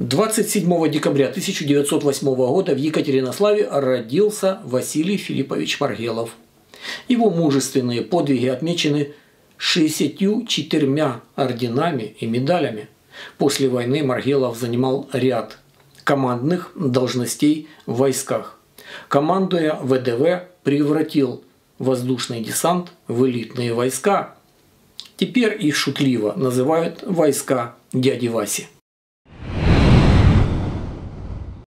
27 декабря 1908 года в Екатеринославе родился Василий Филиппович Маргелов. Его мужественные подвиги отмечены 64 орденами и медалями. После войны Маргелов занимал ряд командных должностей в войсках. Командуя ВДВ, превратил воздушный десант в элитные войска. Теперь их шутливо называют войска дяди Васи.